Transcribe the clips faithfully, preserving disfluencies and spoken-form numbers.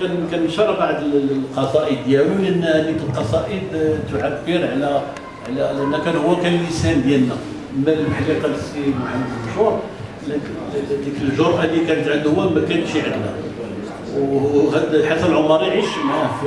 كان كنشر بعض القصائد ديالو، لان هذيك القصائد تعبر على على لان كان هو كان اللسان ديالنا. بحال اللي قال السي محمد المشهور، ديك الجرأه اللي كانت عنده هو ما كانتش عندنا. وهذا حسن العمري عيش معاه في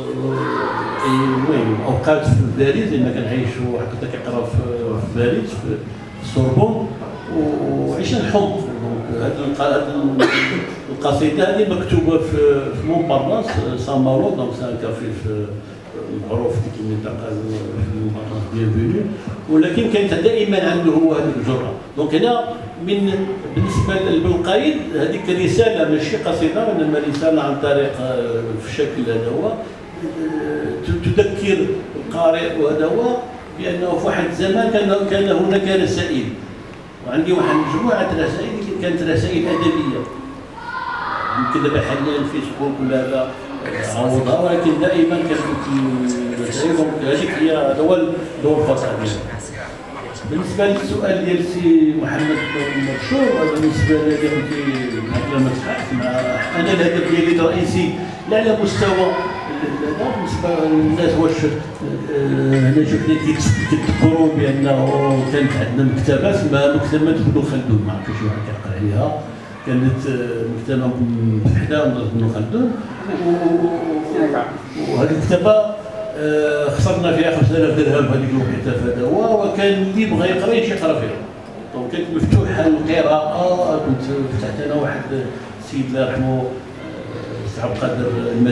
المهم اوقات في باريس، لان كان عايش هكذا كيقرا في باريس في السوربون، وعيشنا الحب. هذه القصيده هذه مكتوبه في في مونبارناس سان مالو، دونك سان كافي في معروف في ديك المنطقه في مونبارناس بيانفوني، ولكن كانت دائما عنده هو هذيك الجرأه. دونك هنا من بالنسبه للبلقايد هذيك رساله ماشي قصيده، وانما رساله عن طريق في الشكل هذا هو تذكر القارئ وهذا هو بانه في واحد الزمان كان كان هناك رسائل، وعندي واحد مجموعه رسائل كانت رسائل ادبيه. يمكن دابا حاليا الفيسبوك ولا هذا عوضها، ولكن دائما كانت الرسائل. هذيك هي هذا هو الدور الفصل. بالنسبه للسؤال ديال السي محمد المبشور، بالنسبه لي قبل ما تحدث مع انا الهدف ديالي الرئيسي لا على مستوى بالنسبه للناس، واش انا شفنا كيتذكروا بانه كانت عندنا مكتبات، ما مكتبه ابن خلدون، ما عرفتش واحد كيقرا عليها، كانت مكتبه وحده ابن خلدون، وهذه المكتبه خسرنا فيها خمسة آلاف درهم هذيك الوقيته في هذا هو، وكان اللي بغى يقرا يمشي يقرا فيها. دونك كانت مفتوحه القراءه. كنت فتحت انا واحد السيد الله يرحمه السي عبد القادر